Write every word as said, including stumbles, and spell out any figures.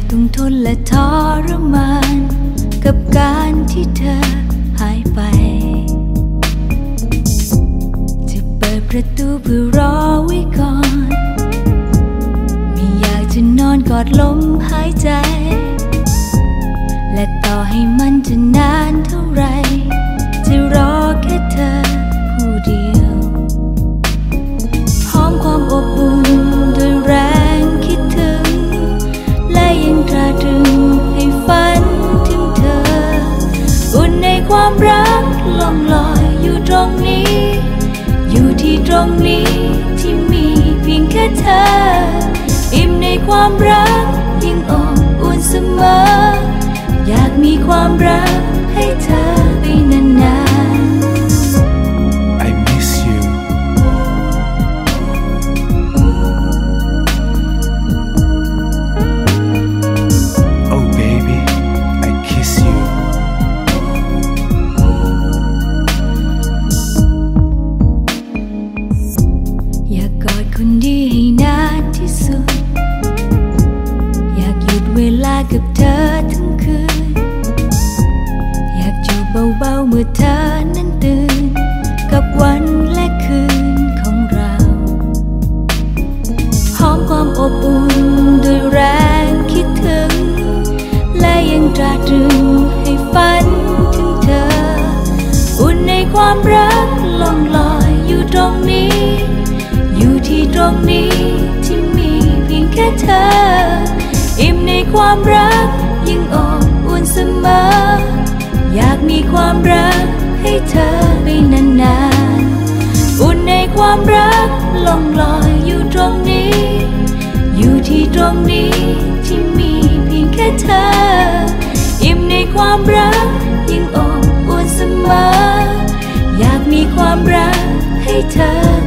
ต้องทนและทรมานกับการที่เธอหายไปจะเปิดประตูเพื่อรอไว้ก่อนไม่อยากจะนอนกอดลมหายใจและต่อให้มันจะนานเท่าไรจะรอแค่เธอผู้เดียวหอมความอบอุ่นด้วยแรงคิดถึงและยังตราตรึงให้ฝันถึงเธออุ่นในความรักล่องลอยอยู่ตรงนี้อยู่ที่ตรงนี้ที่มีเพียงแค่เธออิ่มในความรักยิ่งอบอุ่นเสมออยากมีความรักให้เธอไปนานๆ I miss you Oh baby I kiss you อยากกอดคนดีให้นานที่สุดอยากหยุดเวลากับเธอทั้งคืนอยากจูบเบาๆเมื่อเธอนั้นตื่นกับวันและคืนของเราหอมความอบอุ่นด้วยแรงคิดถึงและยังตราตรึงให้ฝันถึงเธออุ่นในความรักล่องลอยอยู่ตรงนี้อยู่ที่ตรงนี้ที่มีเพียงแค่เธออิ่มในความรักยิ่งอบอุ่นเสมออยากมีความรักให้เธอไปนานๆอุ่นในความรักล่องลอยอยู่ตรงนี้อยู่ที่ตรงนี้ที่มีเพียงแค่เธออิ่มในความรักยิ่งอบอุ่นเสมออยากมีความรักให้เธอ